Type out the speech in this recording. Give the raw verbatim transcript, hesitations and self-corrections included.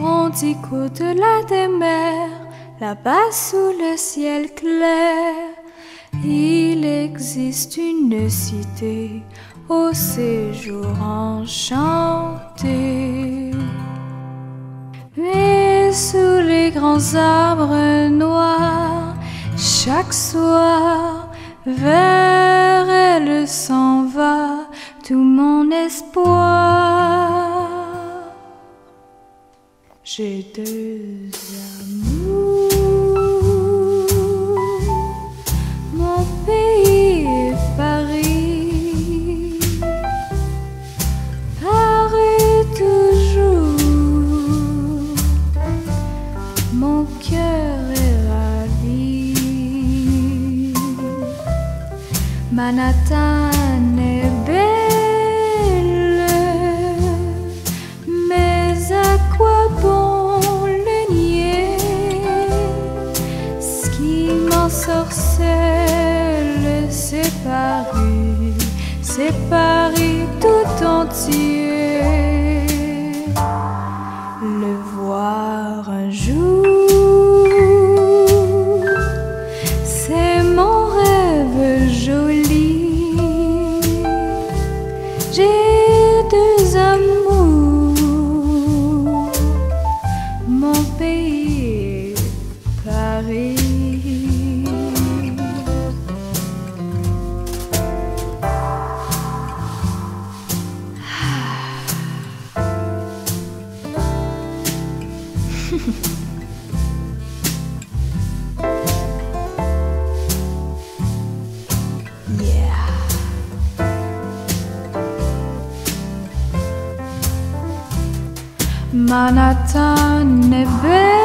On dit qu'au-delà des mers, là-bas sous le ciel clair, il existe une cité au séjour enchanté. Mais sous les grands arbres noirs, chaque soir, vers elle s'en va tout mon espoir. J'ai deux amours, mon pays est Paris, Paris toujours, mon cœur est ravi. Manhattan est belle, mais à quoi bon le nier? Ce qui m'ensorcelle, c'est Paris, c'est Paris tout entier. Le voir un jour, c'est mon rêve joli. J'ai deux amours, mon pays est Paris. Yeah. Manhattan est belle,